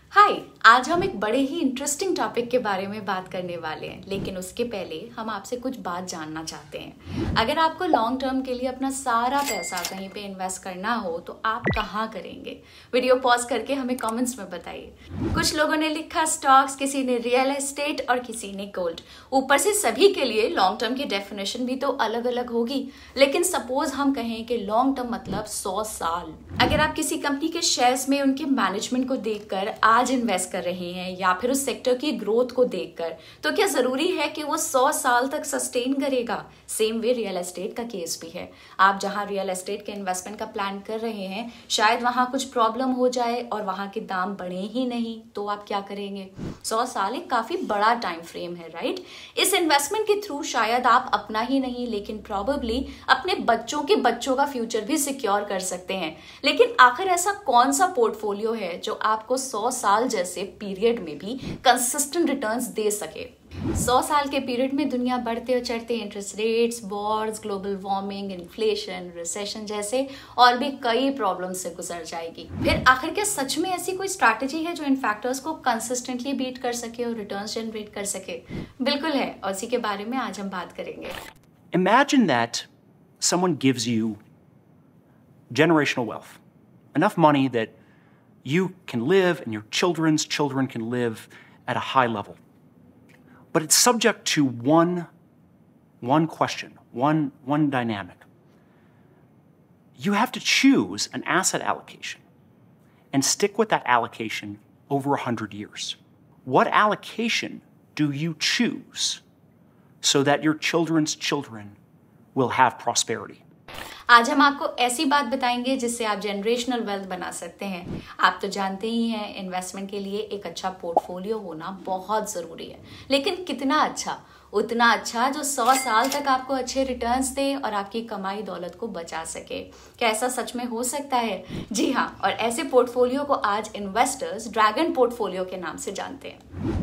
हाय। आज हम एक बड़े ही इंटरेस्टिंग टॉपिक के बारे में बात करने वाले हैं, लेकिन उसके पहले हम आपसे कुछ बात जानना चाहते हैं। अगर आपको लॉन्ग टर्म के लिए अपना सारा पैसा कहीं पे इन्वेस्ट करना हो तो आप कहाँ करेंगे? वीडियो पॉज करके हमें कमेंट्स में बताइए। कुछ लोगों ने लिखा स्टॉक्स, किसी ने रियल एस्टेट और किसी ने गोल्ड। ऊपर से सभी के लिए लॉन्ग टर्म की डेफिनेशन भी तो अलग अलग होगी, लेकिन सपोज हम कहें कि लॉन्ग टर्म मतलब 100 साल। अगर आप किसी कंपनी के शेयर्स में उनके मैनेजमेंट को देखकर आज इन्वेस्ट कर रहे हैं या फिर उस सेक्टर की ग्रोथ को देखकर, तो क्या जरूरी है कि वो 100 साल तक सस्टेन करेगा? सेम वे रियल एस्टेट का केस भी है। आप जहां रियल एस्टेट के इन्वेस्टमेंट का प्लान कर रहे हैं, शायद वहां कुछ प्रॉब्लम हो जाए और वहां के दाम बढ़े ही नहीं, तो आप क्या करेंगे? 100 साल एक काफी बड़ा टाइम फ्रेम है, राइट? इस इन्वेस्टमेंट के थ्रू शायद आप अपना ही नहीं, लेकिन प्रोबेबली अपने बच्चों के बच्चों का फ्यूचर भी सिक्योर कर सकते हैं। लेकिन आखिर ऐसा कौन सा पोर्टफोलियो है जो आपको 100 साल जैसे पीरियड में भी कंसिस्टेंट रिटर्न्स दे सके? 100 साल के पीरियड में दुनिया बढ़ते और चढ़ते interest rates, wars, global warming, inflation, recession जैसे और भी कई प्रॉब्लम से गुजर जाएगी। फिर आखिर क्या सच में ऐसी कोई स्ट्रैटेजी है जो इन फैक्टर्स को कंसिस्टेंटली बीट कर सके और रिटर्न्स जनरेट कर सके? बिल्कुल है, और इसी के बारे में आज हम बात करेंगे। Imagine that someone gives you generational wealth, enough money that you can live and your children's children can live at a high level. But it's subject to one question, one dynamic. You have to choose an asset allocation and stick with that allocation over 100 years. What allocation do you choose so that your children's children will have prosperity? आज हम आपको ऐसी बात बताएंगे जिससे आप generational wealth बना सकते हैं। आप तो जानते ही हैं, इन्वेस्टमेंट के लिए एक अच्छा पोर्टफोलियो होना बहुत जरूरी है, लेकिन कितना अच्छा? उतना अच्छा जो 100 साल तक आपको अच्छे रिटर्न्स दे और आपकी कमाई दौलत को बचा सके। क्या ऐसा सच में हो सकता है? जी हाँ, और ऐसे पोर्टफोलियो को आज इन्वेस्टर्स ड्रैगन पोर्टफोलियो के नाम से जानते हैं।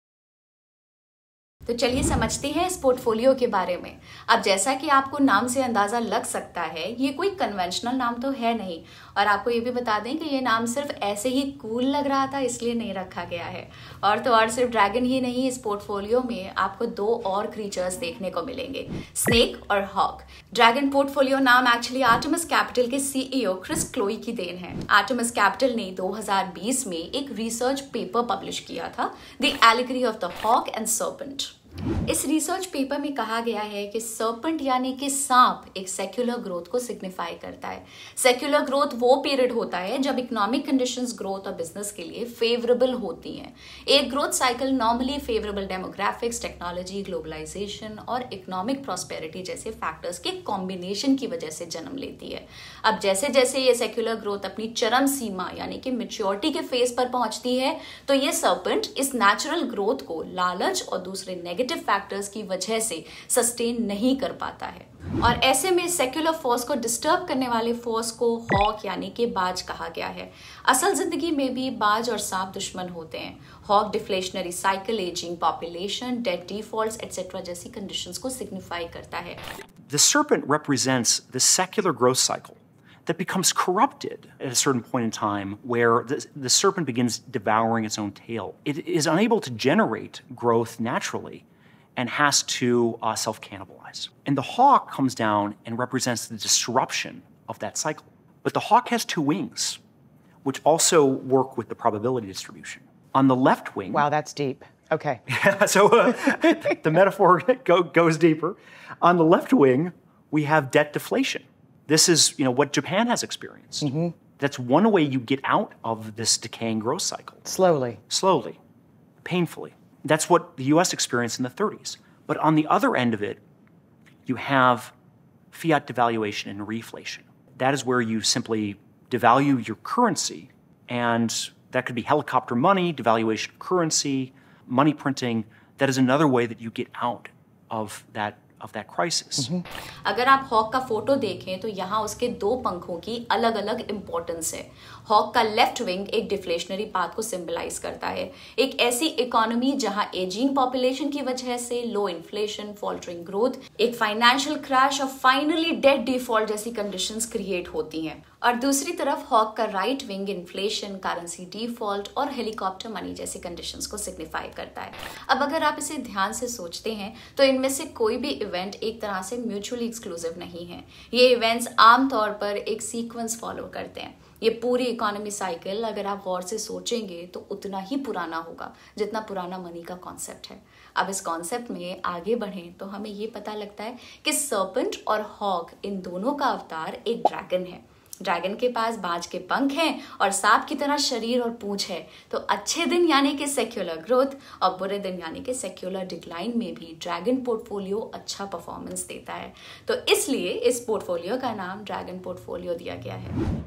तो चलिए समझते हैं इस पोर्टफोलियो के बारे में। अब जैसा कि आपको नाम से अंदाजा लग सकता है, ये कोई कन्वेंशनल नाम तो है नहीं, और आपको ये भी बता दें कि ये नाम सिर्फ ऐसे ही कूल लग रहा था इसलिए नहीं रखा गया है। और तो और सिर्फ ड्रैगन ही नहीं, इस पोर्टफोलियो में आपको 2 और क्रीचर्स देखने को मिलेंगे, स्नेक और हॉक। ड्रैगन पोर्टफोलियो नाम एक्चुअली आर्टेमिस कैपिटल के सीईओ क्रिस क्लोई की देन है। आर्टेमिस कैपिटल ने 2020 में एक रिसर्च पेपर पब्लिश किया था, the allegory of the hawk and serpent. इस रिसर्च पेपर में कहा गया है कि सर्पेंट यानी कि सांप एक सेक्युलर ग्रोथ को सिग्निफाई करता है। सेक्युलर ग्रोथ वो पीरियड होता है जब इकोनॉमिक कंडीशंस ग्रोथ और बिजनेस के लिए फेवरेबल होती हैं। एक growth cycle normally favourable demographics, technology, globalisation और इकोनॉमिक प्रॉस्पेरिटी जैसे फैक्टर्स के कॉम्बिनेशन की वजह से जन्म लेती है। अब जैसे जैसे ये सेक्युलर ग्रोथ अपनी चरम सीमा यानी कि मैच्योरिटी के फेज पर पहुंचती है, तो ये सर्पेंट इस नेचुरल ग्रोथ को लालच और दूसरे नेगेटिव फैक्टर्स की वजह से सस्टेन नहीं कर पाता है। और ऐसे में सेक्युलर फोर्स को डिस्टर्ब करने वाले फोर्स को हॉक यानी कि बाज कहा गया है। असल जिंदगी में भी बाज और सांप दुश्मन होते हैं। Hawk deflationary cycle, ageing population, debt defaults etcetera जैसी कंडीशंस को सिग्निफाई करता है। The serpent represents the secular growth cycle that becomes corrupted at a certain point in time where the serpent begins devouring its own tail. It is unable to generate growth naturally and has to self-cannibalize. And the hawk comes down and represents the disruption of that cycle. But the hawk has 2 wings, which also work with the probability distribution. On the left wing... Wow, that's deep. Okay. So the metaphor goes deeper. On the left wing, we have debt deflation. This is, what Japan has experienced. Mm-hmm. That's one way you get out of this decaying growth cycle. Slowly, painfully. That's what the US experienced in the 30s. But on the other end of it, you have fiat devaluation and reflation. That is where you simply devalue your currency, and that could be helicopter money, devaluation of currency, money printing. That is another way that you get out of that of that crisis. अगर आप hoc का photo देखें तो यहाँ उसके दो पंखों की अलग अलग इंपॉर्टेंस है। हॉक का लेफ्ट विंग एक डिफ्लेशनरी पाथ को सिंबलाइज करता है, एक ऐसी इकोनॉमी जहां एजिंग पॉपुलेशन की वजह से लो इन्फ्लेशन, फॉल्टरिंग ग्रोथ, एक फाइनेंशियल क्रैश और फाइनली डेट डिफॉल्ट जैसी कंडीशंस क्रिएट होती हैं। और दूसरी तरफ हॉक का right wing inflation, currency default और हेलीकॉप्टर मनी जैसी कंडीशंस को सिग्निफाई करता है। अब अगर आप इसे ध्यान से सोचते हैं तो इनमें से कोई भी इवेंट एक तरह से म्यूचुअली एक्सक्लूसिव नहीं है। ये इवेंट्स आमतौर पर एक सीक्वेंस फॉलो करते हैं। ये पूरी इकोनॉमी साइकिल अगर आप गौर से सोचेंगे तो उतना ही पुराना होगा जितना पुराना मनी का कॉन्सेप्ट है। अब इस कॉन्सेप्ट में आगे बढ़ें तो हमें ये पता लगता है कि सर्पेंट और हॉक इन दोनों का अवतार एक ड्रैगन है। ड्रैगन के पास बाज के पंख हैं और सांप की तरह शरीर और पूंछ है। तो अच्छे दिन यानी कि सेक्युलर ग्रोथ और बुरे दिन यानी कि सेक्युलर डिक्लाइन में भी ड्रैगन पोर्टफोलियो अच्छा परफॉर्मेंस देता है। तो इसलिए इस पोर्टफोलियो का नाम ड्रैगन पोर्टफोलियो दिया गया है।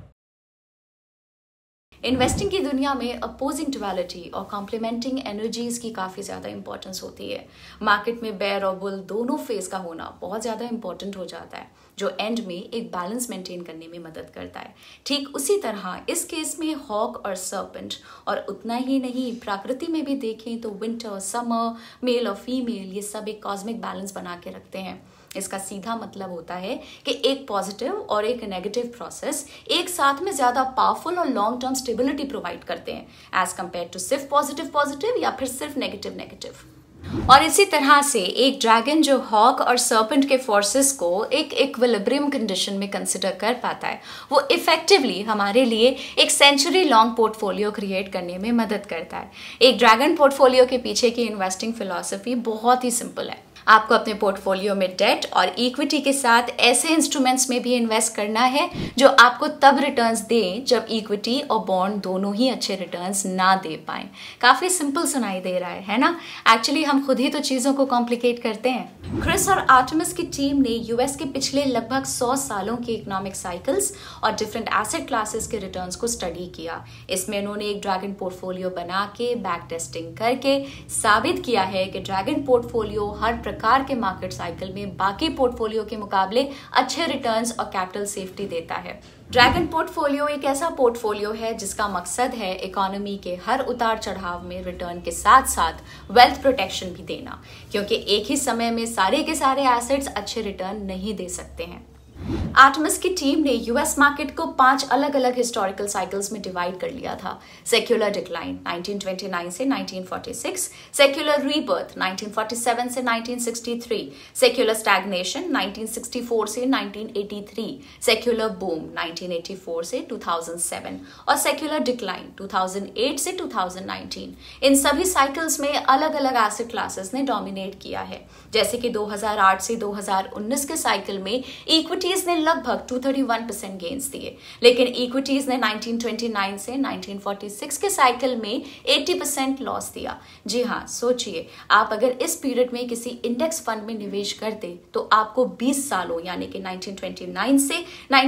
इन्वेस्टिंग की दुनिया में अपोजिंग ड्युअलिटी और कॉम्प्लीमेंटिंग एनर्जीज की काफ़ी ज़्यादा इंपॉर्टेंस होती है। मार्केट में बेयर और बुल दोनों फेज का होना बहुत ज़्यादा इंपॉर्टेंट हो जाता है, जो एंड में एक बैलेंस मेंटेन करने में मदद करता है। ठीक उसी तरह इस केस में हॉक और सर्पेंट, और उतना ही नहीं, प्रकृति में भी देखें तो विंटर, समर, मेल और फीमेल, ये सब एक कॉस्मिक बैलेंस बना के रखते हैं। इसका सीधा मतलब होता है कि एक पॉजिटिव और एक नेगेटिव प्रोसेस एक साथ में ज्यादा पावरफुल और लॉन्ग टर्म स्टेबिलिटी प्रोवाइड करते हैं एज कंपेयर टू सिर्फ पॉजिटिव पॉजिटिव या फिर सिर्फ नेगेटिव नेगेटिव। और इसी तरह से एक ड्रैगन जो हॉक और सर्पेंट के फोर्सेस को एक इक्विलिब्रियम कंडीशन में कंसिडर कर पाता है, वो इफेक्टिवली हमारे लिए एक सेंचुरी लॉन्ग पोर्टफोलियो क्रिएट करने में मदद करता है। एक ड्रैगन पोर्टफोलियो के पीछे की इन्वेस्टिंग फिलॉसफी बहुत ही सिंपल है। आपको अपने पोर्टफोलियो में डेट और इक्विटी के साथ ऐसे इंस्ट्रूमेंट्स में भी इन्वेस्ट करना है जो आपको तब रिटर्न्स दें जब इक्विटी और बॉन्ड दोनों ही अच्छे रिटर्न्स ना दे पाएं। काफी सिंपल सुनाई दे रहा है ना? एक्चुअली हम खुद ही तो चीजों को कॉम्प्लिकेट करते हैं। क्रिस और आर्टेमिस की टीम ने यूएस के पिछले लगभग 100 सालों के इकोनॉमिक साइकिल्स और डिफरेंट एसेट क्लासेस के रिटर्न्स को स्टडी किया। इसमें उन्होंने एक ड्रैगन पोर्टफोलियो बना के बैक टेस्टिंग करके साबित किया है कि ड्रैगन पोर्टफोलियो हर प्रकार के मार्केट साइकिल में बाकी पोर्टफोलियो के मुकाबले अच्छे रिटर्न्स और कैपिटल सेफ्टी देता है। ड्रैगन पोर्टफोलियो एक ऐसा पोर्टफोलियो है जिसका मकसद है इकोनॉमी के हर उतार चढ़ाव में रिटर्न के साथ साथ वेल्थ प्रोटेक्शन भी देना, क्योंकि एक ही समय में सारे के सारे एसेट्स अच्छे रिटर्न नहीं दे सकते हैं। आर्टेमिस की टीम ने यूएस मार्केट को 5 अलग अलग हिस्टोरिकल साइकिल्स में डिवाइड कर लिया था। सेक्युलर डिक्लाइन 1929 से 1946, सेक्युलर रीबर्थ 1947 से 1963, सेक्युलर स्टैग्नेशन 1964 से 1983, सेक्युलर बूम 1984 से 2007 और सेक्युलर डिक्लाइन 2008 से 2019। इन सभी साइकिल्स में अलग अलग एसेट क्लासेस ने डोमिनेट किया है। जैसे कि 2008 से 2019 के साइकिल में इक्विटीज ने लगभग 231% गेन्स दिए, लेकिन इक्विटीज ने 1929 से 1946 के साइकिल में 80% लॉस दिया। जी हाँ, सोचिए, आप अगर इस पीरियड में किसी इंडेक्स फंड में निवेश करते तो आपको 20 सालों यानी कि 1929 से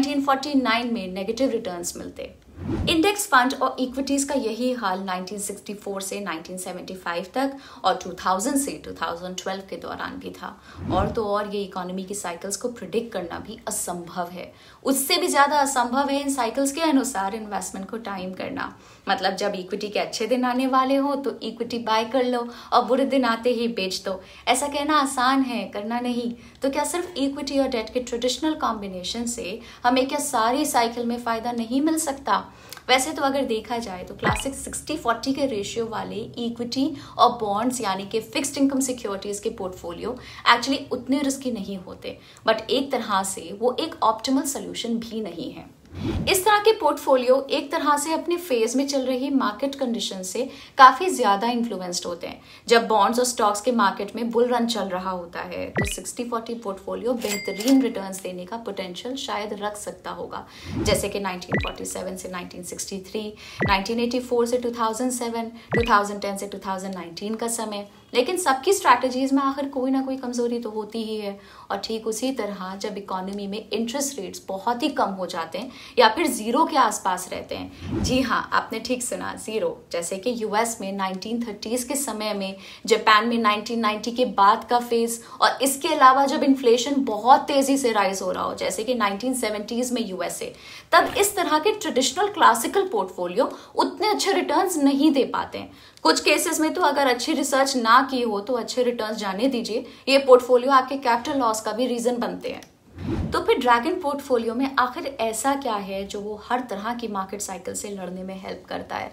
1949 में नेगेटिव रिटर्न्स मिलते। इंडेक्स फंड और इक्विटीज का यही हाल 1964 से 1975 तक और 2000 से 2012 के दौरान भी था। और तो और ये इकोनॉमी की साइकिल्स को प्रिडिक्ट करना भी असंभव है। उससे भी ज्यादा असंभव है इन साइकिल्स के अनुसार इन्वेस्टमेंट को टाइम करना। मतलब जब इक्विटी के अच्छे दिन आने वाले हो तो इक्विटी बाय कर लो और बुरे दिन आते ही बेच दो। ऐसा कहना आसान है, करना नहीं। तो क्या सिर्फ इक्विटी और डेट के ट्रेडिशनल कॉम्बिनेशन से हमें क्या सारी साइकिल में फायदा नहीं मिल सकता? वैसे तो अगर देखा जाए तो क्लासिक 60-40 के रेशियो वाले इक्विटी और बॉन्ड्स यानी कि फिक्स्ड इनकम सिक्योरिटीज के पोर्टफोलियो एक्चुअली उतने रिस्की नहीं होते, बट एक तरह से वो एक ऑप्टिमल सोल्यूशन भी नहीं है। इस तरह के पोर्टफोलियो एक तरह से अपने फेज में चल रही मार्केट कंडीशन से काफी ज्यादा इन्फ्लुएंस्ड होते हैं। जब बॉन्ड्स और स्टॉक्स के मार्केट में बुल रन चल रहा होता है तो 60-40 पोर्टफोलियो बेहतरीन रिटर्न्स देने का पोटेंशियल शायद रख सकता होगा, जैसे कि 1947 से 1963, 1984 से 2007, 2010 से 2019 का समय। लेकिन सबकी स्ट्रैटेजीज में आखिर कोई ना कोई कमजोरी तो होती ही है। और ठीक उसी तरह जब इकोनॉमी में इंटरेस्ट रेट्स बहुत ही कम हो जाते हैं या फिर जीरो के आसपास रहते हैं, जी हाँ आपने ठीक सुना, जीरो, जैसे कि यूएस में 1930s के समय में, जापान में 1990 के बाद का फेज, और इसके अलावा जब इन्फ्लेशन बहुत तेजी से राइज हो रहा हो जैसे कि 1970s में यूएसए, तब इस तरह के ट्रेडिशनल क्लासिकल पोर्टफोलियो उतने अच्छे रिटर्न्स नहीं दे पाते हैं। कुछ केसेस में तो अगर अच्छी रिसर्च ना की हो तो अच्छे रिटर्न्स जाने दीजिए, ये पोर्टफोलियो आपके कैपिटल लॉस का भी रीजन बनते हैं। तो फिर ड्रैगन पोर्टफोलियो में आखिर ऐसा क्या है जो वो हर तरह की मार्केट साइकिल से लड़ने में हेल्प करता है?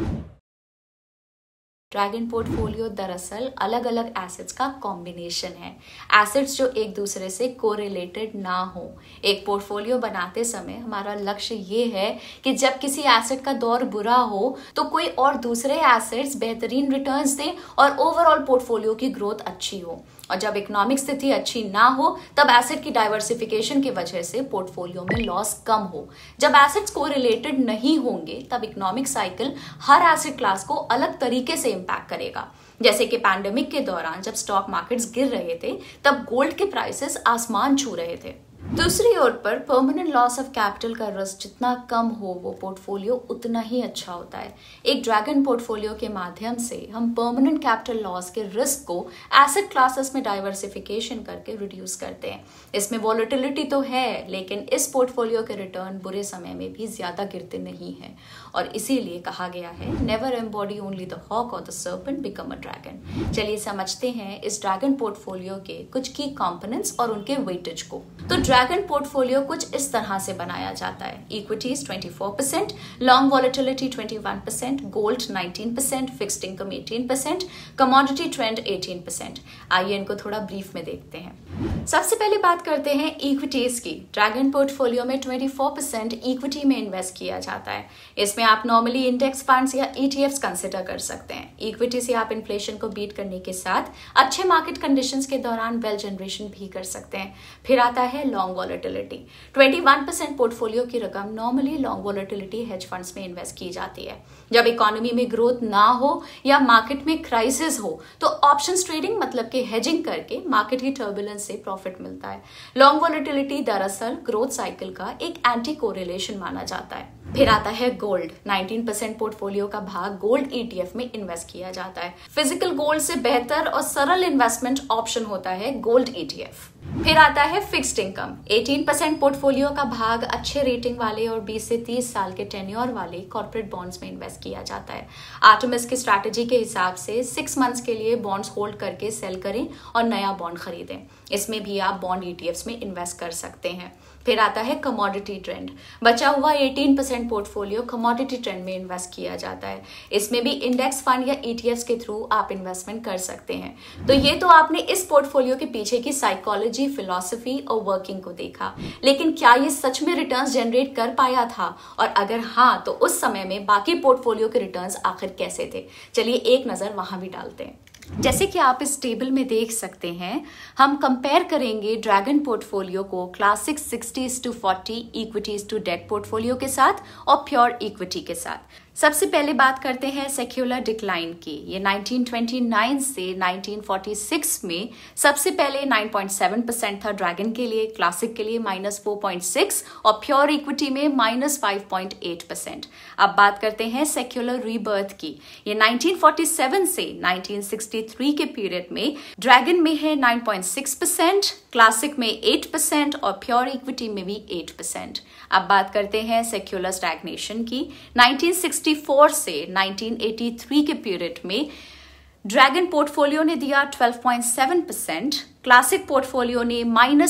ड्रैगन पोर्टफोलियो दरअसल अलग अलग एसेट्स का कॉम्बिनेशन है, एसेट्स जो एक दूसरे से कोरिलेटेड ना हो। एक पोर्टफोलियो बनाते समय हमारा लक्ष्य ये है कि जब किसी एसेट का दौर बुरा हो तो कोई और दूसरे एसेट्स बेहतरीन रिटर्न्स दें और ओवरऑल पोर्टफोलियो की ग्रोथ अच्छी हो, और जब इकोनॉमिक स्थिति अच्छी ना हो तब एसेट की डाइवर्सिफिकेशन की वजह से पोर्टफोलियो में लॉस कम हो। जब एसेट्स कोरिलेटेड नहीं होंगे तब इकोनॉमिक साइकिल हर एसेट क्लास को अलग तरीके से इंपैक्ट करेगा। जैसे कि पैंडेमिक के दौरान जब स्टॉक मार्केट्स गिर रहे थे तब गोल्ड के प्राइसेस आसमान छू रहे थे। दूसरी ओर पर परमानेंट लॉस ऑफ कैपिटल का रिस्क जितना कम हो वो पोर्टफोलियो उतना ही अच्छा होता है। एक ड्रैगन पोर्टफोलियो के माध्यम से हम परमानेंट कैपिटल लॉस के रिस्क को एसेट क्लासेस में डाइवर्सिफिकेशन करके रिड्यूस करते हैं। इसमें वॉलेटिलिटी तो है, लेकिन इस पोर्टफोलियो के रिटर्न बुरे समय में भी ज्यादा गिरते नहीं हैं, और इसीलिए कहा गया है never embody only the hawk और the serpent become a dragon. चलिए समझते हैं इस ड्रैगन पोर्टफोलियो के कुछ की कंपोनेंट्स और उनके वेटेज को। तो ड्रैगन पोर्टफोलियो कुछ इस तरह से बनाया जाता है: equities 24%, long volatility 21%, gold 19%, fixed income 18%, commodity trend 18%। आइए इनको थोड़ा ब्रीफ में देखते हैं। सबसे पहले बात करते हैं इक्विटीज की। ड्रैगन पोर्टफोलियो में 24% इक्विटी में इन्वेस्ट किया जाता है। इसमें आप नॉर्मली इंडेक्स फंड्स या ETFs कंसिडर कर सकते हैं। इक्विटी से आप इन्फ्लेशन को बीट करने के साथ अच्छे मार्केट कंडीशंस के दौरान वेल्थ जनरेशन भी कर सकते हैं। फिर आता है लॉन्ग वॉलेटिलिटी। 21% पोर्टफोलियो की रकम normally long volatility hedge funds में इन्वेस्ट की जाती है। जब इकोनॉमी में ग्रोथ ना हो या मार्केट में क्राइसिस हो तो ऑप्शंस ट्रेडिंग मतलब कि हेजिंग करके मार्केट की टर्बुलेंस से प्रॉफिट मिलता है। लॉन्ग वॉलेटिलिटी दरअसल ग्रोथ साइकिल का एक एंटी कोरिलेशन माना जाता है। फिर आता है गोल्ड। 19% पोर्टफोलियो का भाग गोल्ड ETF में इन्वेस्ट किया जाता है। फिजिकल गोल्ड से बेहतर और सरल इन्वेस्टमेंट ऑप्शन होता है गोल्ड ETF। फिर आता है फिक्स्ड इनकम। 18% पोर्टफोलियो का भाग अच्छे रेटिंग वाले और 20 से 30 साल के टेन्योर वाले कॉर्पोरेट बॉन्ड्स में इन्वेस्ट किया जाता है। आर्टेमिस की स्ट्रैटेजी के हिसाब से 6 मंथ्स के लिए बॉन्ड्स होल्ड करके सेल करें और नया बॉन्ड खरीदें। इसमें भी आप बॉन्ड ETFs में इन्वेस्ट कर सकते हैं। फिर आता है कमोडिटी ट्रेंड। बचा हुआ 18% पोर्टफोलियो कमोडिटी ट्रेंड में इन्वेस्ट किया जाता है। इसमें भी इंडेक्स फंड या ETFs के थ्रू आप इन्वेस्टमेंट कर सकते हैं। तो ये तो आपने इस पोर्टफोलियो के पीछे की साइकोलॉजी, फिलॉसफी और वर्किंग को देखा, लेकिन क्या ये सच में रिटर्न्स जनरेट कर पाया था? और अगर हाँ, तो उस समय में बाकी पोर्टफोलियो के रिटर्न्स आखिर कैसे थे? चलिए एक नजर वहां भी डालते हैं। जैसे कि आप इस टेबल में देख सकते हैं, हम कंपेयर करेंगे ड्रैगन पोर्टफोलियो को classic 60:40 equities to debt portfolio के साथ और प्योर इक्विटी के साथ। सबसे पहले बात करते हैं सेक्युलर डिक्लाइन की। ये 1929 से 1946 में सबसे पहले 9.7% था ड्रैगन के लिए, क्लासिक के लिए -4.6 और प्योर इक्विटी में -5.8%। अब बात करते हैं सेक्युलर रीबर्थ की। ये 1947 से 1963 के पीरियड में ड्रैगन में है 9.6%, क्लासिक में 8% और प्योर इक्विटी में भी 8%। अब बात करते हैं सेक्युलर स्टैग्नेशन की। 1964 से 1983 के पीरियड में ड्रैगन पोर्टफोलियो ने दिया 12.7%, क्लासिक पोर्टफोलियो ने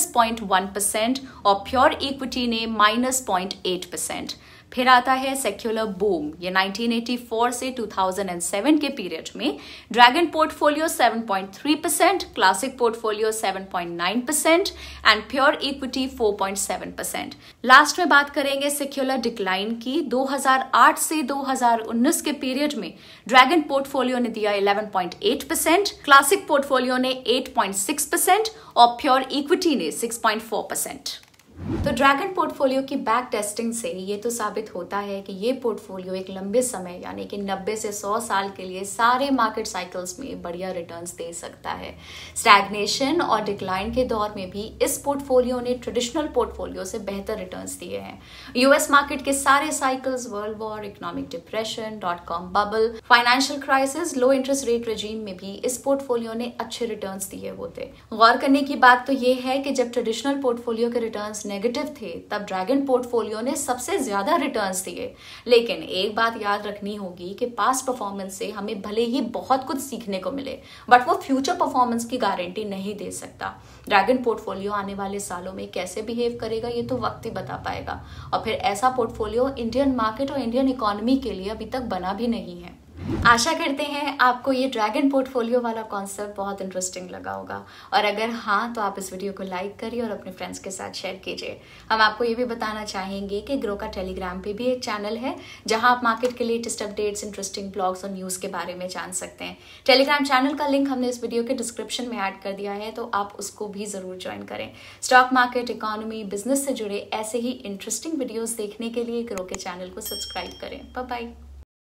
-0.1% और प्योर इक्विटी ने -0.8%। फिर आता है सेक्युलर बूम। ये 1984 से 2007 के पीरियड में dragon portfolio 7.3%, classic portfolio 7.9% and pure equity 4.7%। Last में बात करेंगे सेक्युलर डिक्लाइन की। 2008 से 2019 के पीरियड में ड्रैगन पोर्टफोलियो ने दिया 11.8%, क्लासिक पोर्टफोलियो ने 8.6% और प्योर इक्विटी ने 6.4%। तो ड्रैगन पोर्टफोलियो की बैक टेस्टिंग से ये तो साबित होता है कि ये पोर्टफोलियो एक लंबे समय यानी कि 90 से 100 साल के लिए सारे मार्केट साइकिल्स में बढ़िया रिटर्न्स दे सकता है। स्टैग्नेशन और डिक्लाइन के दौर में भी इस पोर्टफोलियो ने ट्रेडिशनल पोर्टफोलियो से बेहतर रिटर्न्स दिए हैं। यूएस मार्केट के सारे cycles, world war, economic depression, .com bubble, financial crisis, low interest rate regime में भी इस पोर्टफोलियो ने अच्छे रिटर्न्स दिए होते। गौर करने की बात तो ये है कि जब ट्रेडिशनल पोर्टफोलियो के रिटर्न्स नेगेटिव थे तब ड्रैगन पोर्टफोलियो ने सबसे ज्यादा रिटर्न्स दिए। लेकिन एक बात याद रखनी होगी कि पास्ट परफॉर्मेंस से हमें भले ही बहुत कुछ सीखने को मिले, बट वो फ्यूचर परफॉर्मेंस की गारंटी नहीं दे सकता। ड्रैगन पोर्टफोलियो आने वाले सालों में कैसे बिहेव करेगा ये तो वक्त ही बता पाएगा, और फिर ऐसा पोर्टफोलियो इंडियन मार्केट और इंडियन इकोनॉमी के लिए अभी तक बना भी नहीं है। आशा करते हैं आपको ये ड्रैगन पोर्टफोलियो वाला कॉन्सेप्ट बहुत इंटरेस्टिंग लगा होगा, और अगर हाँ तो आप इस वीडियो को लाइक करिए और अपने फ्रेंड्स के साथ शेयर कीजिए। हम आपको ये भी बताना चाहेंगे कि ग्रो का टेलीग्राम पे भी एक चैनल है जहां आप मार्केट के लेटेस्ट अपडेट्स, इंटरेस्टिंग ब्लॉग्स और न्यूज़ के बारे में जान सकते हैं। टेलीग्राम चैनल का लिंक हमने इस वीडियो के डिस्क्रिप्शन में ऐड कर दिया है, तो आप उसको भी जरूर ज्वाइन करें। स्टॉक मार्केट, इकोनॉमी, बिजनेस से जुड़े ऐसे ही इंटरेस्टिंग वीडियोज देखने के लिए ग्रो के चैनल को सब्सक्राइब करें। Bye bye.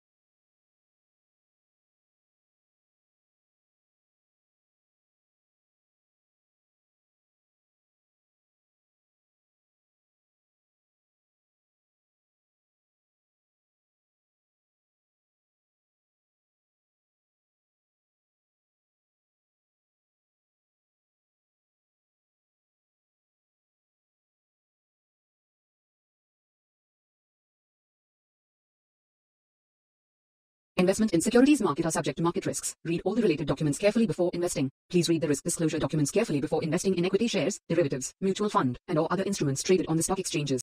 Investment in securities market are subject to market risks. Read all the related documents carefully before investing. Please read the risk disclosure documents carefully before investing in equity shares, derivatives, mutual fund, and or other instruments traded on the stock exchanges.